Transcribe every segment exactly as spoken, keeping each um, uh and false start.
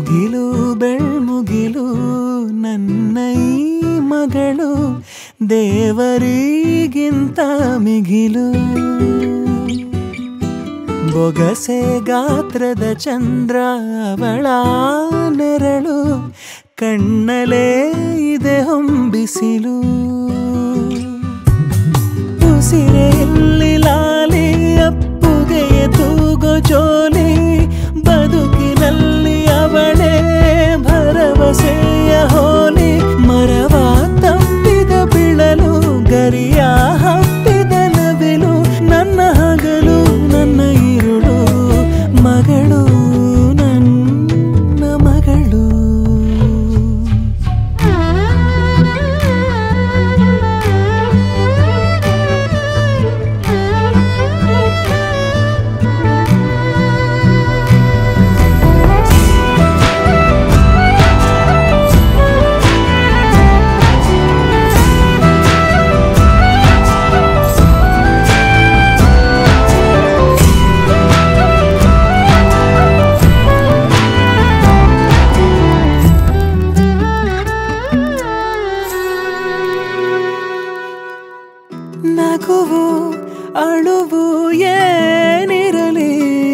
ಮುಗಿಲು ಬೆಳ್ಮುಗಿಲು ನನ್ನ ಈ ಮಗಳು ದೇವರಿಗಿಂತ ಮಿಗಿಲು ಬೊಗಸೆ ಗಾತ್ರದ ಚಂದ್ರ ಅವಳ ನೆರಳು ಕಣ್ಣಲೇ ಇದೆ ಹೊಂಬಿಸಿಲು ಉಸಿರೆಯಲ್ಲಿ ಲಾಲಿ ಅಪ್ಪುಗೆಯ ತೂಗೋ ಜೋಲಿ ಬದುಕಿನಲ್ಲಿ ಅವಳೇ ಭರವಸೆಯ ಹೋಲಿ ಮರವ ತಪ್ಪಿದ ಬಿಳಲು ಗರಿಯ ಹಬ್ಬಿದ ನವಿಲು ನನ್ನ ಹಗಲು ನನ್ನ ಇರುಳು ಮಗಳು ನನ್ನ ಮಗಳು ನಗುವು ಅಳುವು ಏನಿರಲಿ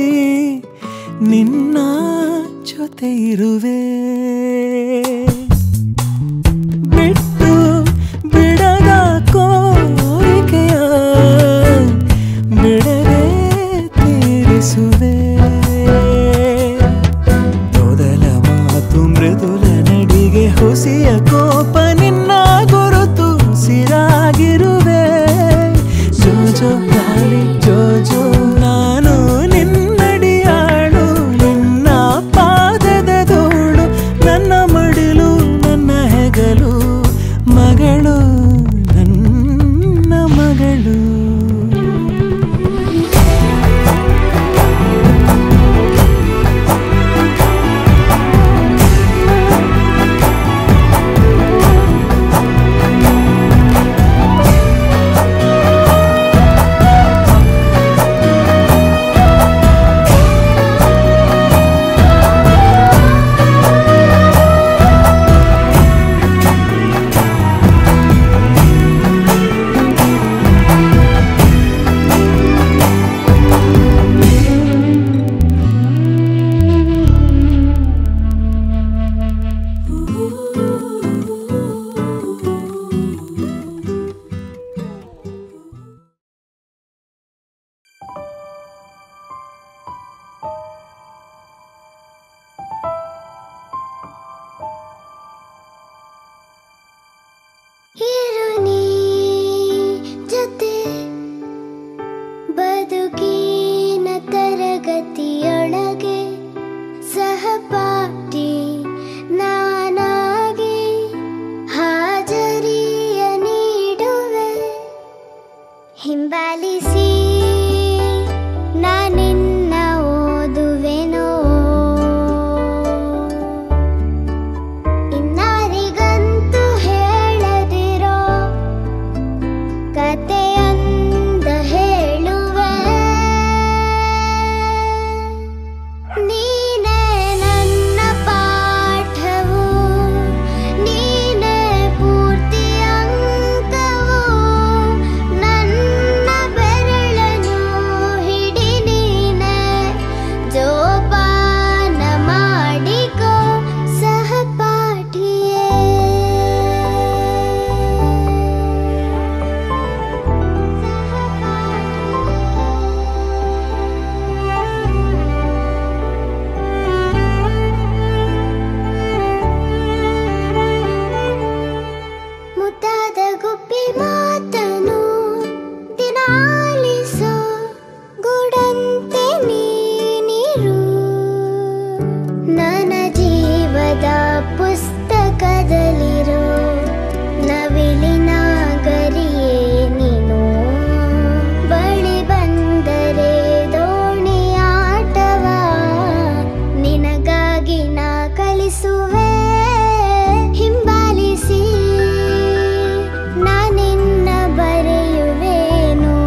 ನಿನ್ನ ಜೊತೆ ಇರುವೆ ಬಿಟ್ಟು ಬಿಡದ ಕೋರಿಕೆಯ ಬಿಡದೆ ತೀರಿಸುವೆ ಮೊದಲ ಮಾತು ಮೃದುಲ ನಡಿಗೆ ಹುಸಿಯ ಕೋಪ ನಿನ್ನ ಗುರುತು ಸಿರಾಗಿರುವೆ ಜೋಜೋ ಗಾಳಿ ಜೋಜೋ ನಾನು ನಿನ್ನಡಿಯಾಳು ನಿನ್ನ ಪಾದದ ಧೂಳು ನನ್ನ ಮಡಿಲು ನನ್ನ ಹೆಗಲು ಮಗಳು ನನ್ನ ಮಗಳು ಬದುಕಿನ ತರಗತಿಯೊಳಗೆ ಸಹಪಾಠಿ ನಾನಾಗಿ ಹಾಜರಿಯ ನೀಡುವೆ ಹಿಂಬಾಲಿಸಿ ನಾನಿನ್ನ ಓದುವೆನೋ ಇನ್ನಾರಿಗಂತೂ ಹೇಳದಿರೋ ಕತೆಯೊಂದ ಹೇಳುವೆ ನೀನೇ ನನ್ನ ಪಾಠವು ನೀನೇ ಪೂರ್ತಿ ಅಂಕವು ನನ್ನ ಬೆರಳನ್ನು ಹಿಡಿ ನೀನೆ ಜೋಪಾನ ಮಾಡಿಕೋ ಸಹಪಾಠಿಯೇ ಮುದ್ದಾದ ಗುಬ್ಬಿ ಮಾತನು ದಿನಾಲಿಸೋ ಗೂಡಂತೆ ನೀನಿರು ನನ್ನ ಜೀವದ ಪುಸ್ತಕದಲ್ಲಿರೋ ನವಿಲಿನ ಗರಿಯೇ ನೀನು ಬಳಿ ಬಂದರೆ ದೋಣಿಯಾಟವ ನಿನಗಾಗಿ ನಾ ಕಲಿಸುವೆ ಹಿಂಬಾಲಿಸಿ ನಾನಿನ್ನ ಬರೆಯುವೆನು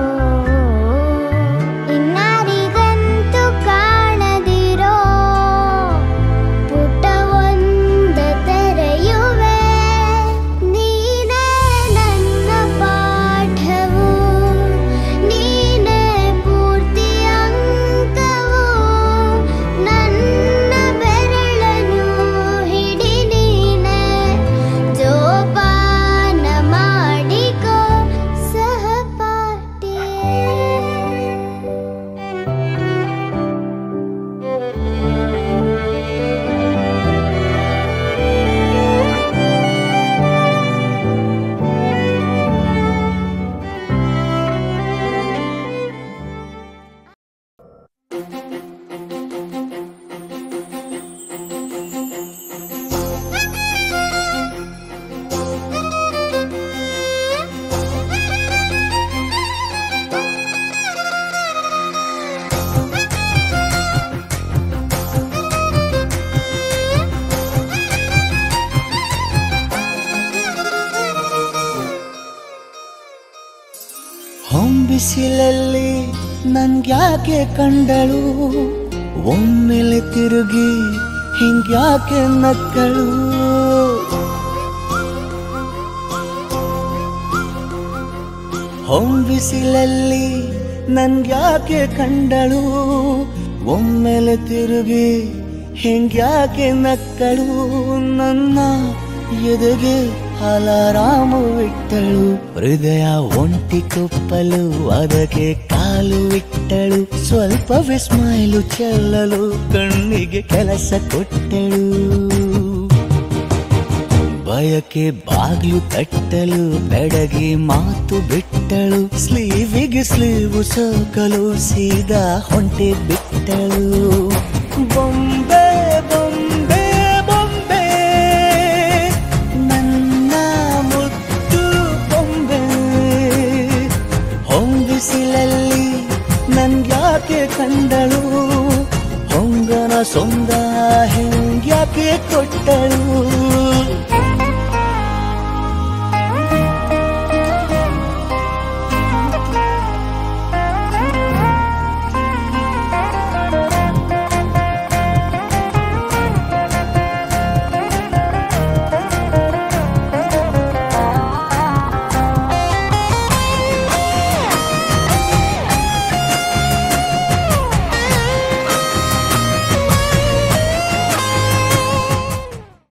ಇನ್ನಾರಿಗಂತೂ ಕಾಣದಿರೋ ಬಿಸಿಲಲ್ಲಿ ನನ್ಗ್ಯಾಕೆ ಕಂಡಳು, ಒಮ್ಮೆಲೆ ತಿರುಗಿ ಹಿಂಗ್ಯಾಕೆ ನಕ್ಕಳು. ಹೊಂಬಿಸಿಲಲ್ಲಿ ನನ್ಗ್ಯಾಕೆ ಕಂಡಳು, ಒಮ್ಮೆಲೆ ತಿರುಗಿ ಹಿಂಗ್ಯಾಕೆ ನಕ್ಕಳು. ನನ್ನ ಎದೆಗೆ ಅಲಾರಾಮು ಇಟ್ಟಳು, ಹೃದಯ ಒಂಟಿ ಕೊಪ್ಪಲು ಅದಕ್ಕೆ ಕಾಲು ಇಟ್ಟಳು. ಸ್ವಲ್ಪ ವಿಸ್ಮೈಲು ಚೆಲ್ಲಲು ಕಣ್ಣಿಗೆ ಕೆಲಸ ಕೊಟ್ಟಳು, ಬಯಕೆ ಬಾಗ್ಲು ತಟ್ಟಲು ಬೆಡಗಿ ಮಾತು ಬಿಟ್ಟಳು. ಸ್ಲೀವಿಗೆ ಸ್ಲೀವು ಸೋಕಲು ಸೀದಾ ಹೊಂಟೆ ಬಿಟ್ಟಳು. ಬೊಂಬೆ ಬೊಂಬೆ ಬೊಂಬೆ ನನ್ನ ಮುದ್ದು ಬೊಂಬೆ, ಹೊಂಬಿಸಿಲಲ್ಲಿ ನನ್ಗ್ಯಾಕೆ ಕಂಡಳು, ಹೊಂಗನ ಸೊಂದ ಹಿಂಗ್ಯಾಕೆ ಕೊಟ್ಟಳು.